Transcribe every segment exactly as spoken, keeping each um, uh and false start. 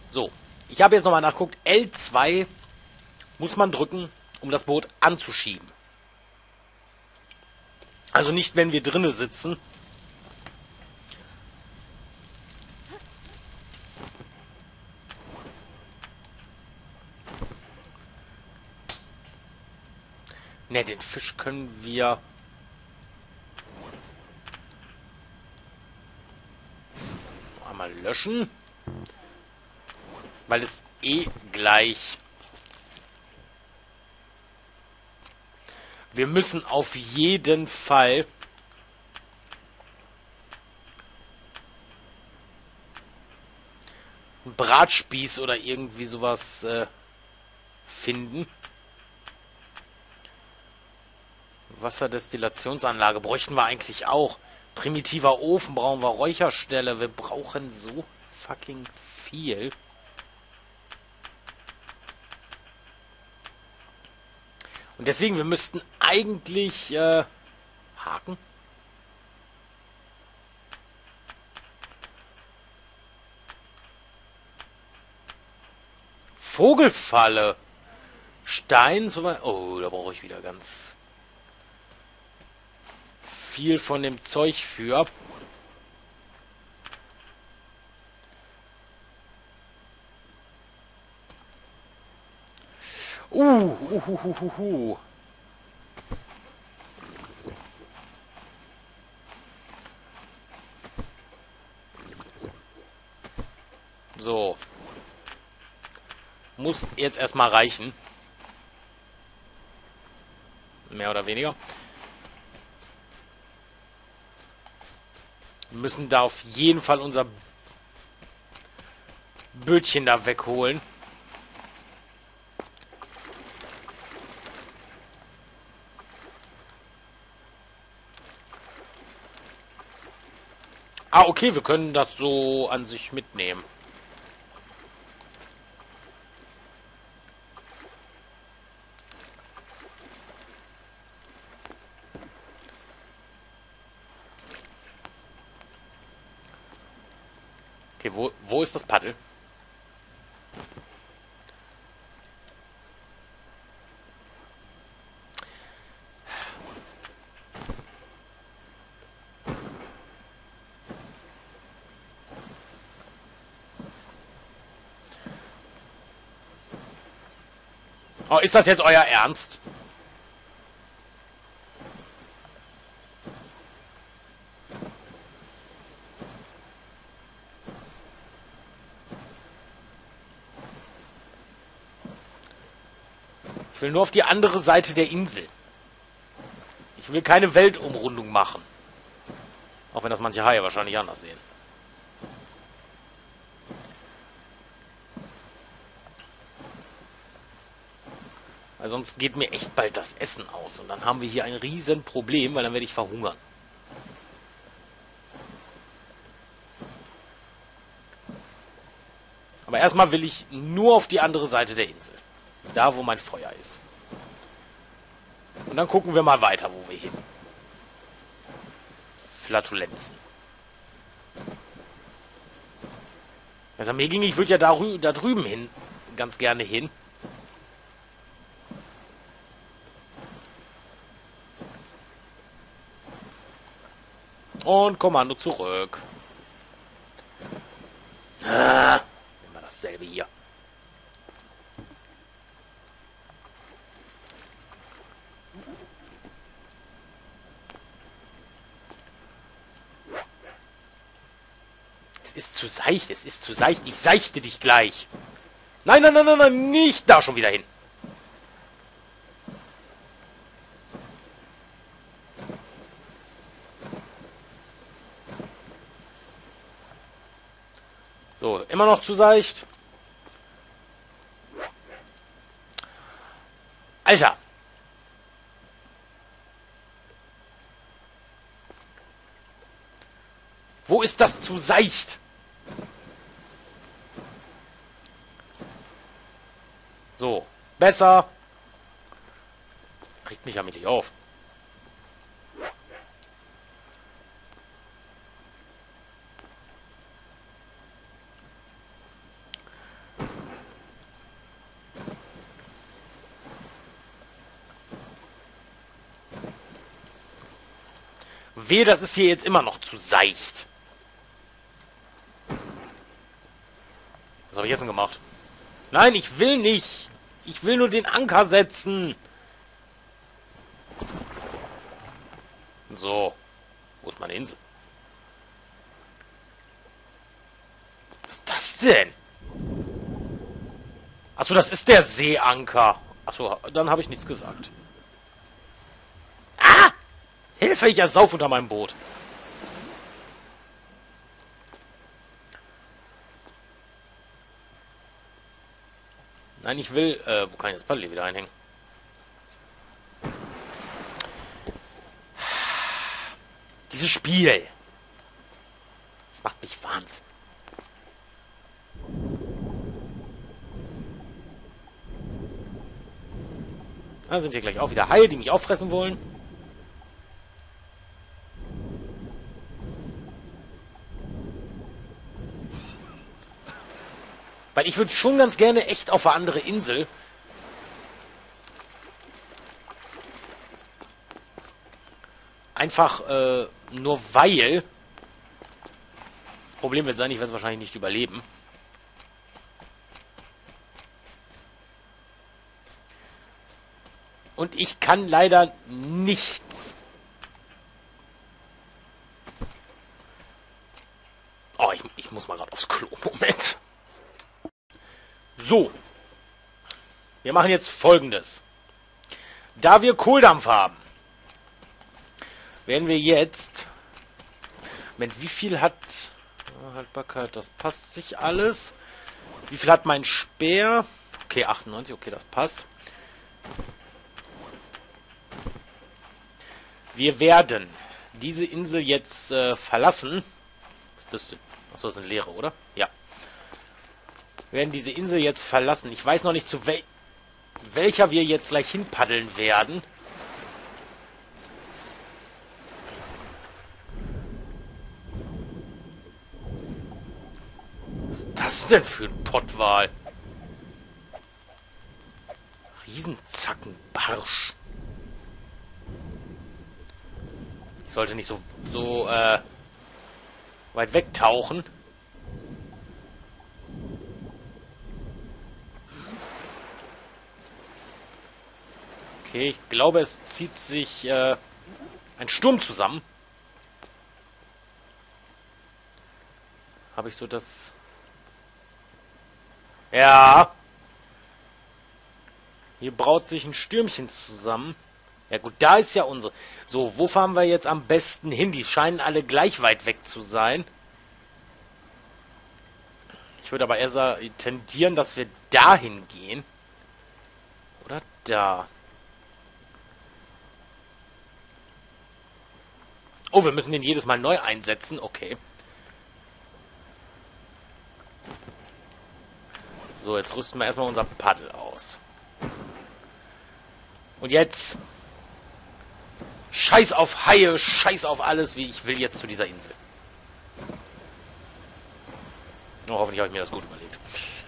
So, ich habe jetzt nochmal nachgeguckt. L zwei muss man drücken, um das Boot anzuschieben. Also nicht, wenn wir drinnen sitzen. Ne, den Fisch können wir... Einmal löschen. Weil es eh gleich... Wir müssen auf jeden Fall... einen Bratspieß oder irgendwie sowas äh, finden. Wasserdestillationsanlage bräuchten wir eigentlich auch. Primitiver Ofen brauchen wir, Räucherstelle. Wir brauchen so fucking viel. Und deswegen, wir müssten eigentlich äh, Haken. Vogelfalle. Stein, so weit. Oh, da brauche ich wieder ganz viel von dem Zeug für. Uh, uh, uh, uh, uh, uh. So. Muss jetzt erstmal reichen. Mehr oder weniger. Wir müssen da auf jeden Fall unser Bötchen da wegholen. Ah, okay, wir können das so an sich mitnehmen. Okay, wo, wo ist das Paddel? Oh, ist das jetzt euer Ernst? Ich will nur auf die andere Seite der Insel. Ich will keine Weltumrundung machen. Auch wenn das manche Haie wahrscheinlich anders sehen. Weil sonst geht mir echt bald das Essen aus. Und dann haben wir hier ein Riesenproblem, weil dann werde ich verhungern. Aber erstmal will ich nur auf die andere Seite der Insel. Da, wo mein Feuer ist. Und dann gucken wir mal weiter, wo wir hin. Flatulenzen. Also mir ging, ich würde ja da, da drüben hin, ganz gerne hin. Und Kommando zurück. Ah, immer dasselbe hier. Es ist zu seicht, es ist zu seicht. Ich seichte dich gleich. Nein, nein, nein, nein, nein, nicht da schon wieder hin. So, immer noch zu seicht. Alter. Wo ist das zu seicht? So, besser. Regt mich ja mittig auf. Wehe, das ist hier jetzt immer noch zu seicht. Was habe ich jetzt denn gemacht? Nein, ich will nicht. Ich will nur den Anker setzen. So. Wo ist meine Insel? Was ist das denn? Achso, das ist der Seeanker. Achso, dann habe ich nichts gesagt. Ah! Hilfe, ich ersauf unter meinem Boot. Nein, ich will... Äh, wo kann ich das Paddel wieder einhängen? Dieses Spiel. Das macht mich wahnsinnig. Da sind hier gleich auch wieder Haie, die mich auffressen wollen. Weil ich würde schon ganz gerne echt auf eine andere Insel. Einfach, äh, nur weil... Das Problem wird sein, ich werde es wahrscheinlich nicht überleben. Und ich kann leider nichts. Oh, ich, ich muss mal gerade aufs Klo. Moment. So. Wir machen jetzt Folgendes. Da wir Kohldampf haben, werden wir jetzt... Moment, wie viel hat... Haltbarkeit, das passt sich alles. Wie viel hat mein Speer? Okay, achtundneunzig, okay, das passt. Wir werden diese Insel jetzt äh, verlassen. Was ist das denn? Achso, das sind leere, oder? Ja. Wir werden diese Insel jetzt verlassen. Ich weiß noch nicht, zu wel welcher wir jetzt gleich hinpaddeln werden. Was ist das denn für ein Pottwal? Riesenzackenbarsch. Ich sollte nicht so, so äh, weit wegtauchen. Okay, ich glaube, es zieht sich äh, ein Sturm zusammen. Habe ich so das... Ja. Hier braut sich ein Stürmchen zusammen. Ja gut, da ist ja unsere... So, wo fahren wir jetzt am besten hin? Die scheinen alle gleich weit weg zu sein. Ich würde aber eher tendieren, dass wir dahin gehen. Oder da. Oh, wir müssen den jedes Mal neu einsetzen. Okay. So, jetzt rüsten wir erstmal unser Paddel aus. Und jetzt... Scheiß auf Haie, scheiß auf alles, wie ich will jetzt zu dieser Insel. Oh, hoffentlich habe ich mir das gut überlegt.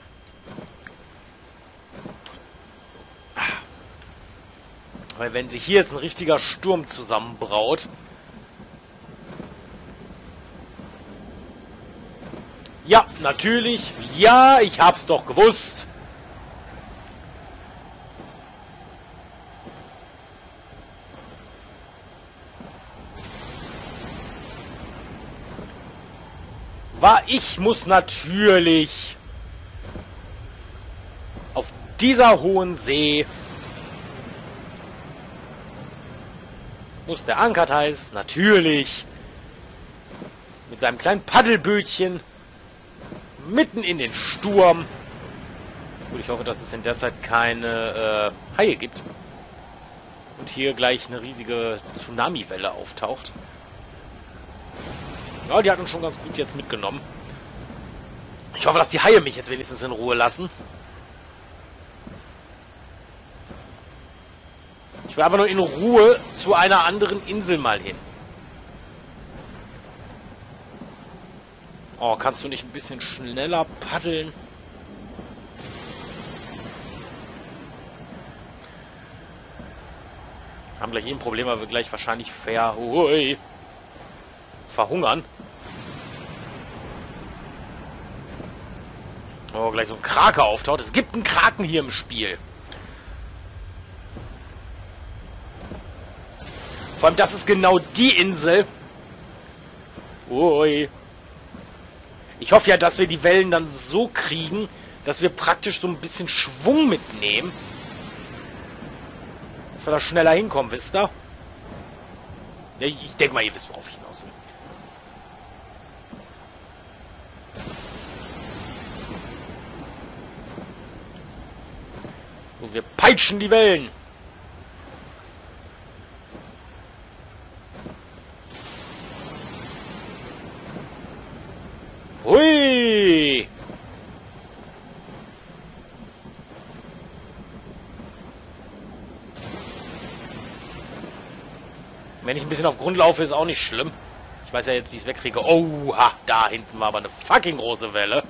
Weil wenn sich hier jetzt ein richtiger Sturm zusammenbraut... Ja, natürlich. Ja, ich hab's doch gewusst. War ich muss natürlich auf dieser hohen See muss der Ankerteis natürlich mit seinem kleinen Paddelbötchen mitten in den Sturm. Gut, ich hoffe, dass es in der Zeit keine äh, Haie gibt. Und hier gleich eine riesige Tsunami-Welle auftaucht. Ja, die hat uns schon ganz gut jetzt mitgenommen. Ich hoffe, dass die Haie mich jetzt wenigstens in Ruhe lassen. Ich will einfach nur in Ruhe zu einer anderen Insel mal hin. Oh, kannst du nicht ein bisschen schneller paddeln? Haben gleich eh ein Problem, weil wir gleich wahrscheinlich fair... Ui. verhungern. Oh, gleich so ein Krake auftaucht. Es gibt einen Kraken hier im Spiel. Vor allem, das ist genau die Insel. Ui. Ich hoffe ja, dass wir die Wellen dann so kriegen, dass wir praktisch so ein bisschen Schwung mitnehmen. Dass wir da schneller hinkommen, wisst ihr? Ja, ich, ich denke mal, ihr wisst, worauf ich hinaus will. Und wir peitschen die Wellen. Hui! Wenn ich ein bisschen auf Grund laufe, ist auch nicht schlimm. Ich weiß ja jetzt, wie ich es wegkriege. Oh, ha, da hinten war aber eine fucking große Welle.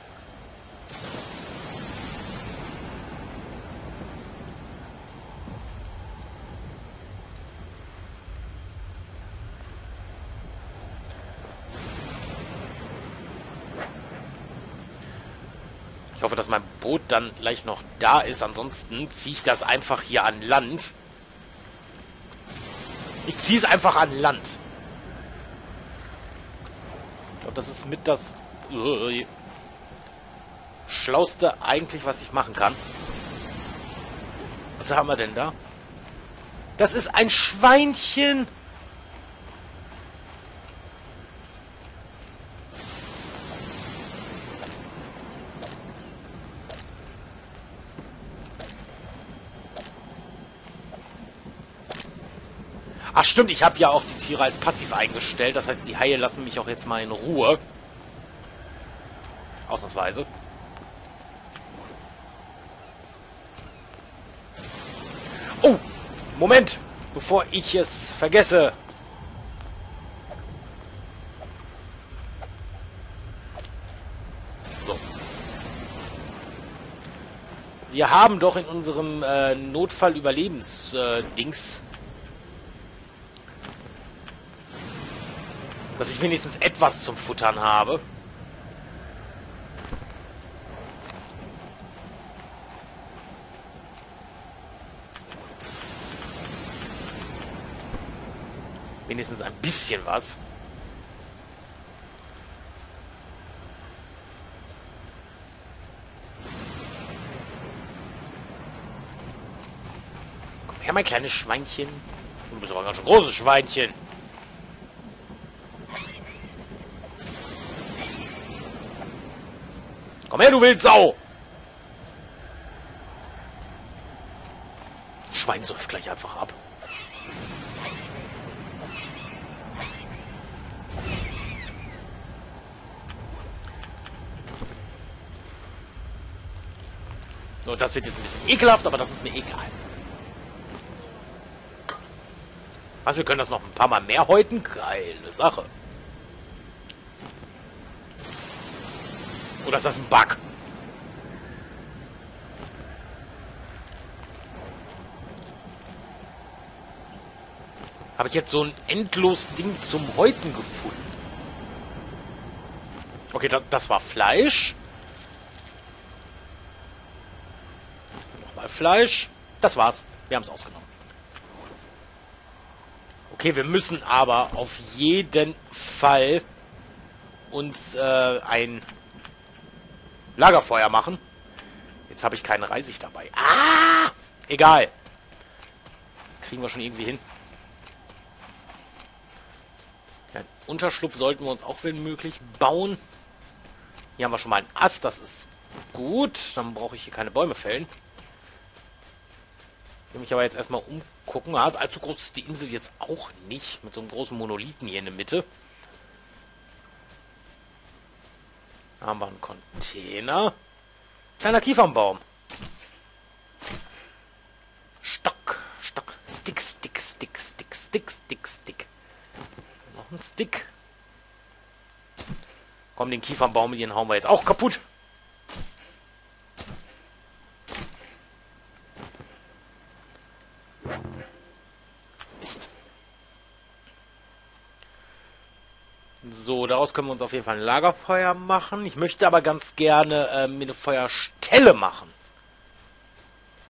Ich hoffe, dass mein Boot dann gleich noch da ist. Ansonsten ziehe ich das einfach hier an Land. Ich ziehe es einfach an Land. Ich glaube, das ist mit das uh, Schlauste eigentlich, was ich machen kann. Was haben wir denn da? Das ist ein Schweinchen. Ach stimmt, ich habe ja auch die Tiere als passiv eingestellt. Das heißt, die Haie lassen mich auch jetzt mal in Ruhe. Ausnahmsweise. Oh, Moment, bevor ich es vergesse. So. Wir haben doch in unserem äh, Notfall-Überlebens-Dings... Äh, dass ich wenigstens etwas zum Futtern habe. Wenigstens ein bisschen was. Komm her, mein kleines Schweinchen. Du bist aber ein ganz schön großes Schweinchen. Komm her, du Wildsau! Schwein säuft gleich einfach ab. So, das wird jetzt ein bisschen ekelhaft, aber das ist mir egal. Was, wir können das noch ein paar Mal mehr häuten? Geile Sache. Oder ist das ein Bug? Habe ich jetzt so ein endlos Ding zum Häuten gefunden? Okay, das, das war Fleisch. Nochmal Fleisch. Das war's. Wir haben es ausgenommen. Okay, wir müssen aber auf jeden Fall uns äh, ein Lagerfeuer machen. Jetzt habe ich keine Reisig dabei. Ah! Egal. Kriegen wir schon irgendwie hin. Ja, einen Unterschlupf sollten wir uns auch, wenn möglich, bauen. Hier haben wir schon mal einen Ast. Das ist gut. Dann brauche ich hier keine Bäume fällen. Ich will mich aber jetzt erstmal umgucken. Allzu groß ist die Insel jetzt auch nicht. Mit so einem großen Monolithen hier in der Mitte. Da haben wir einen Container. Kleiner Kiefernbaum. Stock, Stock. Stick, Stick, Stick, Stick, Stick, Stick, Stick. Noch ein Stick. Komm, den Kiefernbaum, den hauen wir jetzt auch kaputt. Mist. So, daraus können wir uns auf jeden Fall ein Lagerfeuer machen. Ich möchte aber ganz gerne äh, mir eine Feuerstelle machen.